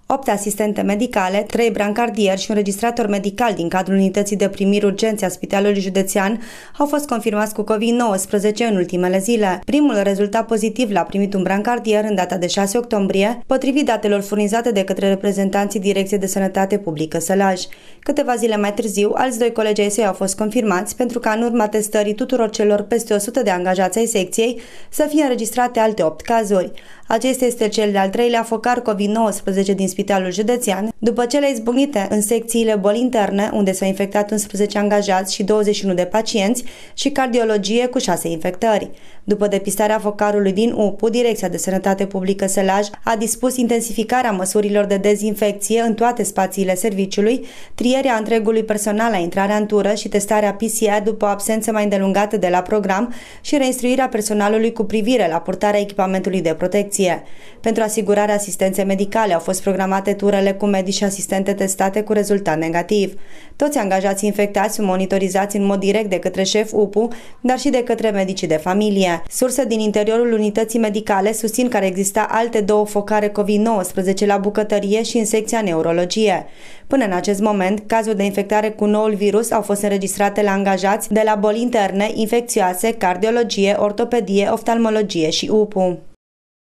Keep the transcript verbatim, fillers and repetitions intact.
opt asistente medicale, trei brancardieri și un registrator medical din cadrul unității de primiri urgențe a Spitalului Județean au fost confirmați cu COVID nouăsprezece în ultimele zile. Primul rezultat pozitiv l-a primit un brancardier în data de șase octombrie, potrivit datelor furnizate de către reprezentanții Direcției de Sănătate Publică Sălaj. Câteva zile mai târziu, alți doi colegi ai săi au fost confirmați pentru ca în urma testării tuturor celor peste o sută de angajați ai secției să fie înregistrate alte opt cazuri. Acesta este cel de-al treilea focar COVID nouăsprezece din Spitalul Județean, după cele izbucnite în secțiile boli interne, unde s-au infectat unsprezece angajați și douăzeci și unu de pacienți, și cardiologie cu șase infectări. După depistarea focarului din U P U, Direcția de Sănătate Publică Sălaj a dispus intensificarea măsurilor de dezinfecție în toate spațiile serviciului, trierea întregului personal la intrarea în tură și testarea P C R după o absență mai îndelungată de la program și reinstruirea personalului cu privire la purtarea echipamentului de protecție. Pentru asigurarea asistenței medicale au fost programate turele cu medici și asistente testate cu rezultat negativ. Toți angajații infectați sunt monitorizați în mod direct de către șef U P U, dar și de către medicii de familie. Surse din interiorul unității medicale susțin că ar exista alte două focare COVID nouăsprezece la bucătărie și în secția neurologie. Până în acest moment, cazuri de infectare cu noul virus au fost înregistrate la angajați de la boli interne, infecțioase, cardiologie, ortopedie, oftalmologie și U P U.